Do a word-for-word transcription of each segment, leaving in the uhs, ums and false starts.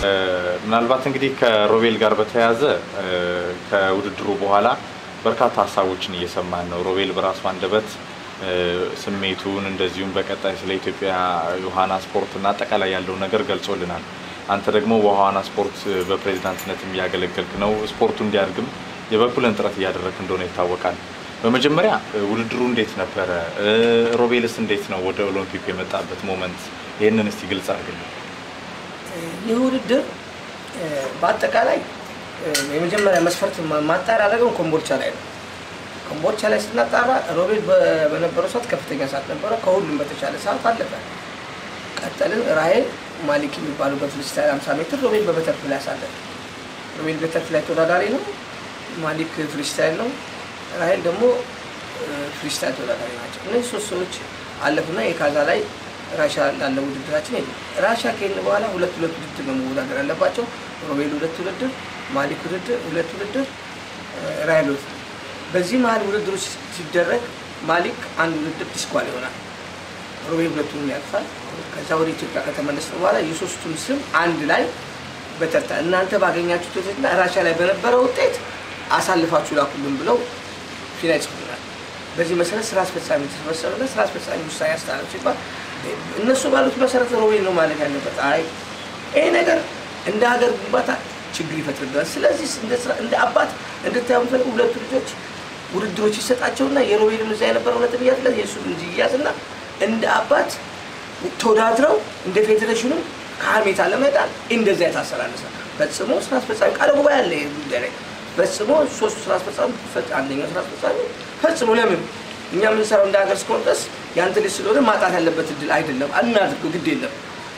ምናልባት እንግዲህ ከሮቤል ጋር በተያያዘ ከውድድሩ በኋላ በርካታ ሀሳቦችን እየሰማን ነው። ሮቤል በራሱ አንደበት ስሜቱን እንደዚሁም በቀጣይ ስለ ኢትዮጵያ የዋና ስፖርትና አጠቃላይ ያለው ነገር ገልጾልናል። አንተ ደግሞ በዋና ስፖርት በፕሬዝዳንትነትም ያገለገልክ ነው። ስፖርቱ እንዲያድግም የበኩልን ጥረት እያደረክ እንደሆነ ይታወቃል። በመጀመሪያ ውድድሩ እንዴት ነበረ? ሮቤልስ እንዴት ነው ወደ ኦሎምፒክ የመጣበት ሞመንት? ይሄንን እስቲ ግልጽ አድርግልኝ። ይህ ውድድር በአጠቃላይ የመጀመሪያ መስፈርት ማጣሪያ ያደረገው ኮምቦልቻ ላይ ነው። ኮምቦልቻ ላይ ስናጣራ ሮቤል በነበረው ሰዓት ከፍተኛ ሰዓት ነበረ። ከሁሉም በተሻለ ሰዓት አለፈ። ቀጠልን። ራሄል ማሊክ የሚባሉ በፍሪስታይል ሃምሳ ሜትር፣ ሮቤል በበተርፍላይ አሳለፈ። ሮቤል በተርፍላይ ተወዳዳሪ ነው፣ ማሊክ ፍሪስታይል ነው፣ ራሄል ደግሞ ፍሪስታይል ተወዳዳሪ ናቸው። እነዚህ ሶስት ሰዎች አለፉና የካዛ ላይ ራሻ ላለ ውድድራችን ሄዱ። ራሻ ከሄድን በኋላ ሁለት ሁለት ውድድር ነው መወዳደር አለባቸው። ሮቤል ሁለት ውድድር፣ ማሊክ ውድድር ሁለት ውድድር፣ ራሄል ሁለት። በዚህ መሀል ውድድሩ ሲደረግ ማሊክ አንድ ውድድር ዲስኳል ይሆናል፣ ሮቤል ሁለቱንም ያልፋል። ከዛ ወደ ኢትዮጵያ ከተመለስን በኋላ የሶስቱን ስም አንድ ላይ በተርታ እናንተ ባገኛችሁት ውጤትና ራሻ ላይ በነበረው ውጤት አሳልፋችሁ ላኩልን ብለው ፊና ይጽፉናል። በዚህ መሰረት ስራ አስፈጻሚ ተሰበሰበና ስራ አስፈጻሚ ውሳኔ አስተላለፈ ሲባል እነሱ ባሉት መሰረት ሮቤል ነው ማለት ያለበት። አይ ይሄ ነገር እንደ ሀገር ግንባታ ችግር ይፈጥርብናል። ስለዚህ እንደ አባት እንድታዩ የምፈልገው ሁለቱ ልጆች ውድድሮች ይሰጣቸውና የሮቤልም እዛ የነበረው ነጥብ እያዝለት የእሱ ልጅ እያዝና እንደ አባት ተወዳድረው እንደ ፌዴሬሽኑ ከሀሜታ ለመዳን እንደዛ የታሰራለሰ ፈጽሞ ስራ አስፈጻሚ ቃለ ጉባኤ አለ ጉዳይ ላይ ፈጽሞ ሶስቱ ስራ አስፈጻሚ አንደኛው ስራ አስፈጻሚ ፈጽሞ ለምን እኛ ምን ሰራው እንደ ሀገር እስከሆነ ድረስ ያንተ ልጅ ስለሆነ ማጣት ያለበት እድል አይደለም አናድርገው ግድ የለም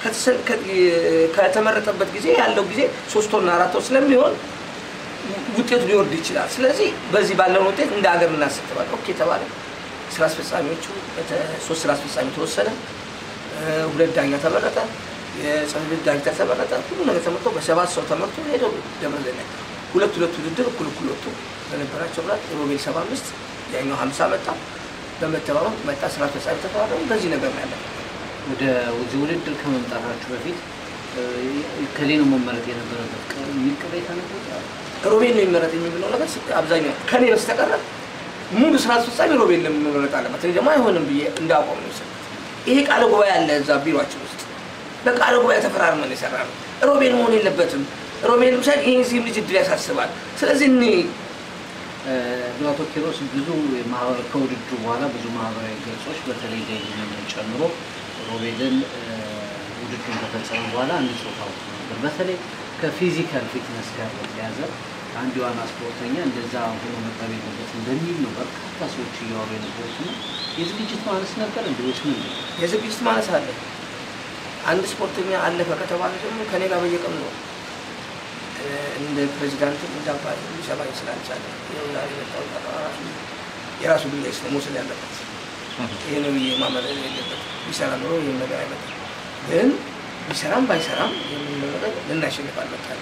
ከተመረጠበት ጊዜ ያለው ጊዜ ሶስት ወርና አራት ወር ስለሚሆን ውጤቱ ሊወርድ ይችላል። ስለዚህ በዚህ ባለው ውጤት እንደ ሀገር እናስጥባል። ኦኬ ተባለ። ስራ አስፈጻሚዎቹ ሶስት ስራ አስፈጻሚ ተወሰነ፣ ሁለት ዳኛ ተመረጠ፣ የጽህፈት ዳኛ ተመረጠ። ሁሉ ነገር ተመርጦ በሰባት ሰው ተመርጦ ሄደው ደብረ ዘይት ሁለት ሁለት ውድድር እኩል እኩል ወጡ በነበራቸው ብላት ሮቤል ሰባ አምስት ያኛው ሃምሳ መጣ። በመተባበር መጣ ስራ አስፈጻሚ ተፈራረሙ። በዚህ ነገር ነው ያለው። ወደ ወደ ውድድር ከመምጣታችሁ በፊት ከሌላ መመረጥ የነበረበት የሚቀበይታ ነበር። ሮቤል ነው የሚመረጥ የሚለው ነገር አብዛኛው ከኔ በስተቀር ሙሉ ስራ አስፈጻሚ ሮቤል ነው የሚመረጥ አለበት። እኔ ደግሞ አይሆንም ብዬ እንዳቆም ነው። ይሄ ቃለ ጉባኤ አለ እዛ ቢሮአችን ውስጥ በቃለ ጉባኤ ተፈራርመን የሰራነው ሮቤል መሆን የለበትም። ሮቤል ምሳሌ ይሄን ሲም ልጅ ድል ያሳስባል። ስለዚህ እኔ ዶክተር ኪሮስ ብዙ ማህበረ ከውድድሩ በኋላ ብዙ ማህበራዊ ገጾች በተለይ ዳይናሚክ ጨምሮ ሮቤልን ውድድሩን ከተፈጸመ በኋላ አንድ ጽሑፍ አውጥቶ ነበር። በተለይ ከፊዚካል ፊትነስ ጋር በተያያዘ አንድ ዋና ስፖርተኛ እንደዛ ሆኖ መቅረብ የለበትም እንደሚል ነው በርካታ ሰዎች እያወሩ የነበሩት። የዝግጅት ማነስ ነበር እንደውስ ምን የዝግጅት ማነስ አለ። አንድ ስፖርተኛ አለፈ ከተባለ ደግሞ ከኔ ጋር በየቀኑ ነው እንደ ፕሬዝዳንት እንዳባል ይሰማኝ ስላልቻለ የውላሪ መጣው ተቃራሱ የራሱ ግለሰብ ነው መውሰድ ያለበት። ይሄ ነው የማመን የለበት። ይሰራ ነው ይሄን ነገር አይመጣም። ግን ይሰራም ባይሰራም የምንለው ነገር ልናሸንፍ አልመጣም።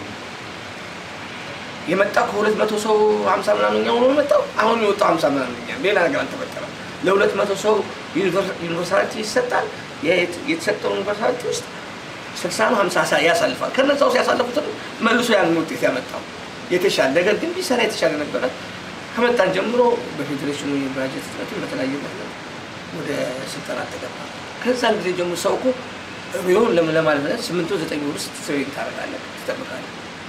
የመጣ ከሁለት መቶ ሰው ሃምሳ ምናምን ነው የመጣው። አሁን የወጣው ሃምሳ ምናምን ነው። ሌላ ነገር አልተፈጠረም። ለሁለት መቶ ሰው ዩኒቨርሲቲ ይሰጣል። የተሰጠው ዩኒቨርሲቲ ውስጥ ስልሳ ነው ሃምሳ ያሳልፋል። ከነዛው ሲያሳልፉት መልሶ ያን ውጤት ያመጣው የተሻለ ነገር ግን ቢሰራ የተሻለ ነበር። ከመጣን ጀምሮ በፌዴሬሽኑ የባጀት እጥረት በተለያየ ምክንያት ወደ ስልጠና ተገባ። ከዛን ጊዜ ጀምሮ ሰው እኮ ቢሆን ለማለት ስምንት ወር ዘጠኝ ወር ውስጥ ትሬኒንግ ታደርጋለህ ትጠብቃለህ።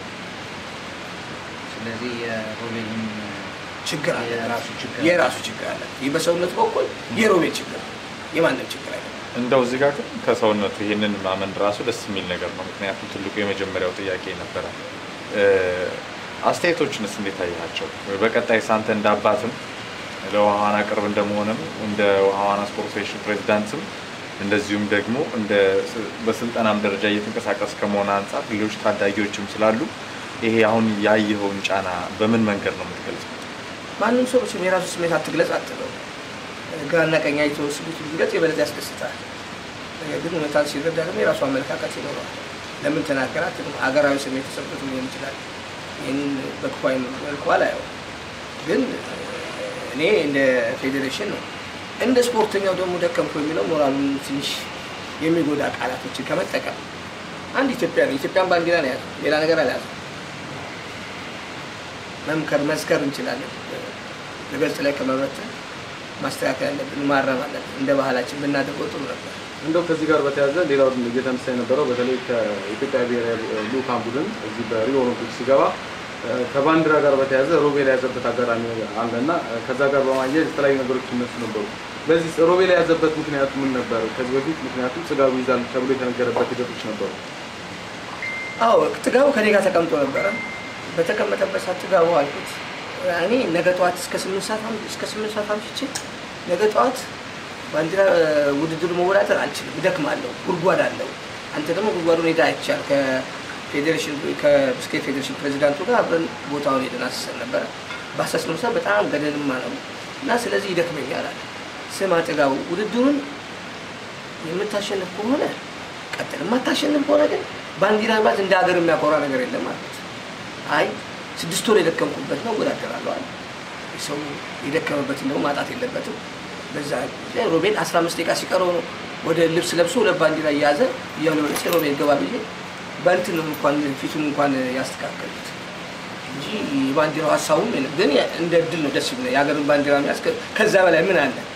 ስለዚህ የሮቤልን ችግር አለ፣ የራሱ ችግር የራሱ ችግር አለ። በሰውነት በኩል የሮቤል ችግር የማንም ችግር አይደለም። እንደው እዚህ ጋር ግን ከሰውነቱ ይሄንን ማመን ራሱ ደስ የሚል ነገር ነው። ምክንያቱም ትልቁ የመጀመሪያው ጥያቄ ነበር። አስተያየቶችንስ እንዴት አያቸው? በቀጣይ ሳንተ እንዳባትም ለዋና ቅርብ እንደመሆንም እንደ ዋና ስፖርት ፌዴሬሽን ፕሬዝዳንትም እንደዚሁም ደግሞ እንደ በስልጠናም ደረጃ እየተንቀሳቀስ ከመሆን አንፃር ሌሎች ታዳጊዎችም ስላሉ ይሄ አሁን ያየኸውን ጫና በምን መንገድ ነው የምትገልጸው? ማንም ሰው ብቻ የራሱ ስሜት አትግለጽ አትለው። ጋና ቀኛ የተወሰዱት ቢገጽ የበለጠ ያስደስታል። ግን ሁኔታ ሲረዳ ደግሞ የራሱ አመለካከት ይኖራል። ለምን ተናገራት ሀገራዊ ስሜት ተሰብቶ ሊሆን ይችላል። ይሄን በክፋይ መልኩ አላየው። ግን እኔ እንደ ፌዴሬሽን ነው እንደ ስፖርተኛው ደግሞ ደከምኩ የሚለው ሞራሉን ትንሽ የሚጎዳ ቃላቶችን ከመጠቀም አንድ ኢትዮጵያ ነው ኢትዮጵያን ባንዲራ ነው ያለው ሌላ ነገር አልያዘም መምከር መስከር እንችላለን ለገልጽ ላይ ከመበተን ማስተካከል አለብን ማረም አለብን እንደ ባህላችን ብናደርገው ጥሩ ነበር እንደው ከዚህ ጋር በተያያዘ ሌላው እየተነሳ የነበረው በተለይ ከኢትዮጵያ ብሔራዊ ልዑካን ቡድን እዚህ በሪዮ ኦሎምፒክስ ሲገባ ከባንዲራ ጋር በተያያዘ ሮቤል ያዘበት አጋጣሚ አለና ከዛ ጋር በማያያዝ የተለያዩ ነገሮች እነሱ ነበሩ በዚህ ሮቤል ያዘበት ምክንያቱ ምን ነበር ከዚህ በፊት ምክንያቱም ጽጋቡ ይዛል ተብሎ የተነገረበት ሂደቶች ነበሩ አዎ ጽጋቡ ከኔ ጋር ተቀምጦ ነበር በተቀመጠበት ሰዓት ጽጋቡ አልኩት እኔ ነገ ጠዋት እስከ ስምንት ሰዓት እስከ ስምንት ሰዓት አምሽቼ ነገ ጠዋት ባንዲራ ውድድር መወዳደር አልችልም እደክማለሁ ጉድጓድ አለው አንተ ደግሞ ጉድጓዱን ሄዳ አይቻል ከፌዴሬሽን ከብስኬት ፌዴሬሽን ፕሬዝዳንቱ ጋር አብረን ቦታውን ሄደን አስሰን ነበር ባሰስነው ሰዓት በጣም ገደልማ ነው እና ስለዚህ ይደክመኛል አለ ስማ ጽጋቡ ውድድሩን የምታሸንፍ ከሆነ ቀጥል የማታሸንፍ ከሆነ ግን ባንዲራ ማለት እንደ ሀገር የሚያኮራ ነገር የለም ማለት አይ ስድስት ወር የደከምኩበት ነው ወዳደራለሁ አለ ሰው ይደከምበት ነው ማጣት የለበትም በዛ ሮቤል አስራ አምስት ደቂቃ ሲቀረው ነው ወደ ልብስ ለብሶ ለባንዲራ ያዘ ያለው ሮቤል ገባ ብዬ ባንቲን እንኳን ፊቱን እንኳን ያስተካከሉት እንጂ ባንዲራው ሐሳቡም የለም ግን እንደ ድል ነው ደስ ይላል ያገርን ባንዲራ የሚያስከ ከዛ በላይ ምን አለ